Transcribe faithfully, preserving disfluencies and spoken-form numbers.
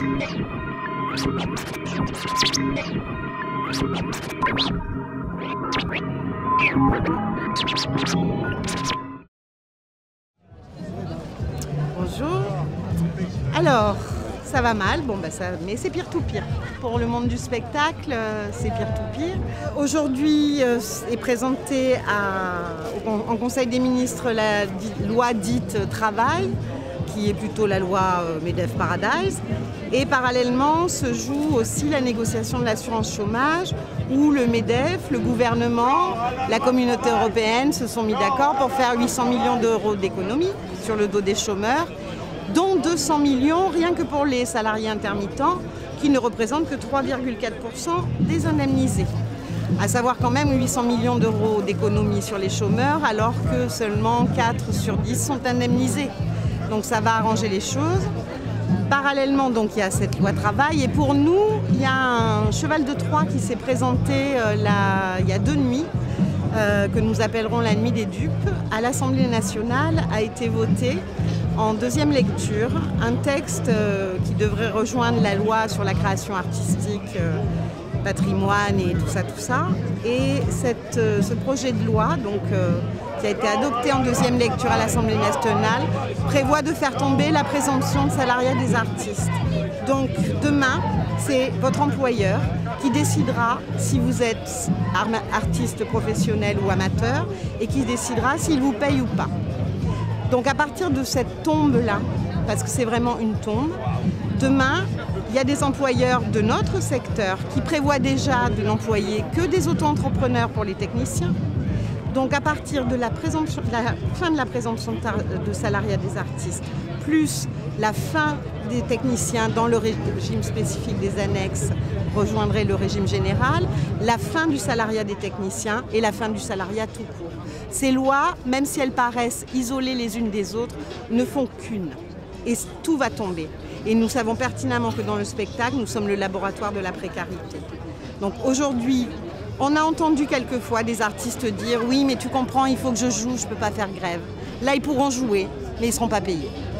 Bonjour. Alors, ça va mal, bon, bah ça, mais c'est pire tout pire. Pour le monde du spectacle, c'est pire tout pire. Aujourd'hui euh, est présentée à, en Conseil des ministres la di, loi dite travail, qui est plutôt la loi euh, MEDEF Paradise. Et parallèlement se joue aussi la négociation de l'assurance chômage, où le MEDEF, le gouvernement, la communauté européenne se sont mis d'accord pour faire huit cents millions d'euros d'économies sur le dos des chômeurs, dont deux cents millions rien que pour les salariés intermittents, qui ne représentent que trois virgule quatre pour cent des indemnisés. À savoir quand même huit cents millions d'euros d'économies sur les chômeurs, alors que seulement quatre sur dix sont indemnisés. Donc ça va arranger les choses. Parallèlement, donc, il y a cette loi travail, et pour nous, il y a un cheval de Troie qui s'est présenté euh, là, il y a deux nuits, euh, que nous appellerons la nuit des dupes. À l'Assemblée nationale a été voté en deuxième lecture un texte euh, qui devrait rejoindre la loi sur la création artistique, euh, patrimoine et tout ça, tout ça. Et cette, euh, ce projet de loi, donc, euh, qui a été adopté en deuxième lecture à l'Assemblée nationale, prévoit de faire tomber la présomption de salariat des artistes. Donc demain, c'est votre employeur qui décidera si vous êtes artiste professionnel ou amateur et qui décidera s'il vous paye ou pas. Donc à partir de cette tombe-là, parce que c'est vraiment une tombe, demain, il y a des employeurs de notre secteur qui prévoient déjà de n'employer que des auto-entrepreneurs pour les techniciens. Donc à partir de la, la fin de la présomption de salariat des artistes, plus la fin des techniciens dans le régime spécifique des annexes rejoindrait le régime général, la fin du salariat des techniciens et la fin du salariat tout court. Ces lois, même si elles paraissent isolées les unes des autres, ne font qu'une. Et tout va tomber. Et nous savons pertinemment que dans le spectacle, nous sommes le laboratoire de la précarité. Donc aujourd'hui, on a entendu quelquefois des artistes dire « Oui, mais tu comprends, il faut que je joue, je ne peux pas faire grève ». Là, ils pourront jouer, mais ils ne seront pas payés.